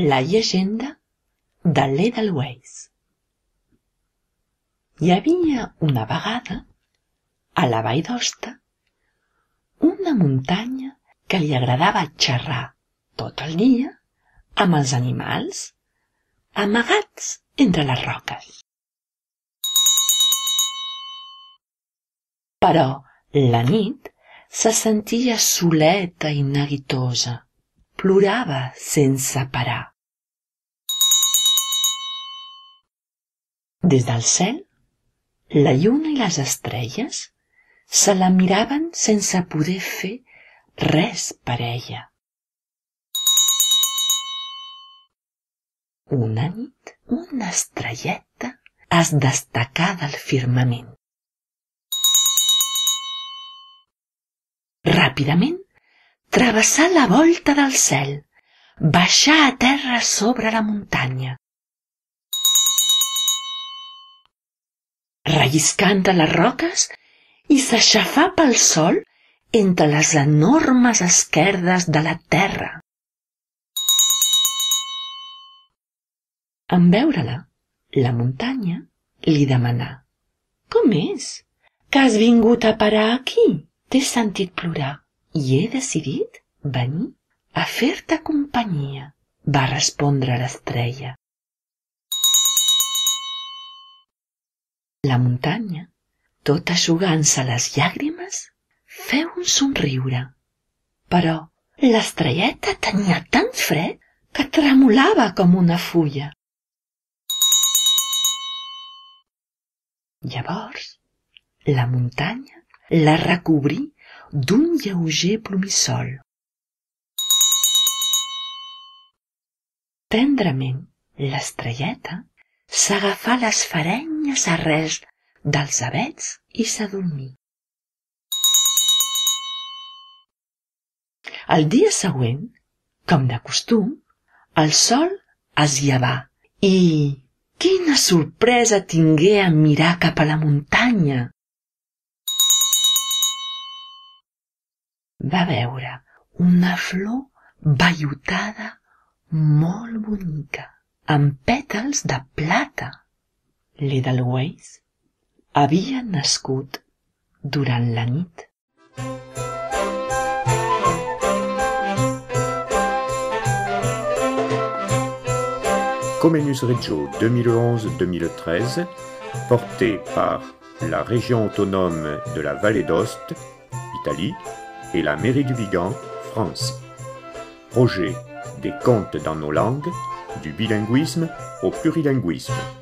La llegenda de l'Edelweiss. Hi havia una vegada, a la vall d'Hoste, una muntanya que li agradava xerrar tot el dia amb els animals amagats entre les roques. Però la nit se sentia soleta i neguitosa, plorava sense parar. Des del cel, la lluna i les estrelles se la miraven sense poder fer res per ella. Una nit, una estrelleta es destacà del firmament. Ràpidament travessà la volta del cel, baixà a terra sobre la muntanya. Relliscant a les roques i s'aixafà pel sol entre les enormes esquerdes de la terra. En veure-la, la muntanya li demanà: «Com és? Que has vingut a parar aquí? T'he sentit plorar i he decidit venir a fer-te companyia», va respondre l'estrella. La muntanya, tot eixugant-se les llàgrimes, feu un somriure. Però l'estrelleta tenia tant fred que tremolava com una fulla. Llavors, la muntanya la recobrí d'un lleuger plomissol. Tendrament, l'estrelleta s'agafà les farenyes arrels dels avets i s'adormí. El dia següent, com de costum, el sol es llevà i quina sorpresa tingué en mirar cap a la muntanya! Va veure una flor vellutada molt bonica, amb pètals de plata. L'Edelweiss havia nascut durant la nit. Comenius Reggio 2011-2013, porté par la région autonome de la Vallée d'Aoste, Italie, et la mairie du Vigan, France. Projet des contes dans nos langues, du bilinguisme au plurilinguisme.